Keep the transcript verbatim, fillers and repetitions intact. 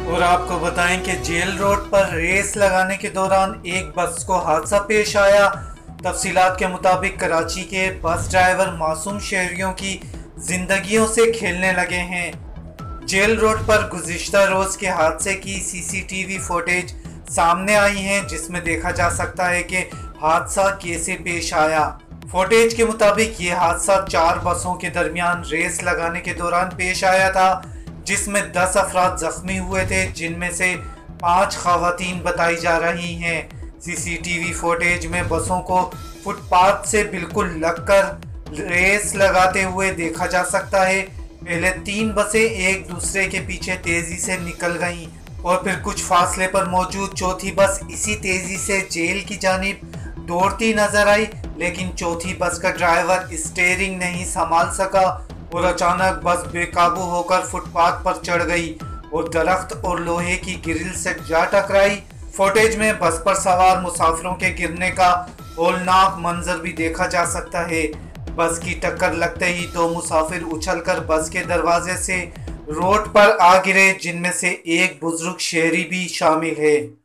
और आपको बताएं कि जेल रोड पर रेस लगाने के दौरान एक बस को हादसा पेश आया। तफसीलात के मुताबिक कराची के बस ड्राइवर मासूम शहरियों की जिंदगियों से खेलने लगे हैं। जेल रोड पर गुज़िश्ता रोज के हादसे की सीसीटीवी फुटेज सामने आई है, जिसमें देखा जा सकता है कि हादसा कैसे पेश आया। फुटेज के मुताबिक ये हादसा चार बसों के दरमियान रेस लगाने के दौरान पेश आया था, जिसमें दस अफराद जख्मी हुए थे, जिनमें से पांच खवातीन बताई जा रही हैं। सीसीटीवी फुटेज में बसों को फुटपाथ से बिल्कुल लगकर रेस लगाते हुए देखा जा सकता है। पहले तीन बसें एक दूसरे के पीछे तेजी से निकल गईं और फिर कुछ फासले पर मौजूद चौथी बस इसी तेजी से जेल की जानिब दौड़ती नजर आई, लेकिन चौथी बस का ड्राइवर स्टीयरिंग नहीं संभाल सका और अचानक बस बेकाबू होकर फुटपाथ पर चढ़ गई और दरख्त और लोहे की ग्रिल से जा टकराई। फुटेज में बस पर सवार मुसाफिरों के गिरने का होलनाक मंजर भी देखा जा सकता है। बस की टक्कर लगते ही दो मुसाफिर उछलकर बस के दरवाजे से रोड पर आ गिरे, जिनमें से एक बुजुर्ग शहरी भी शामिल है।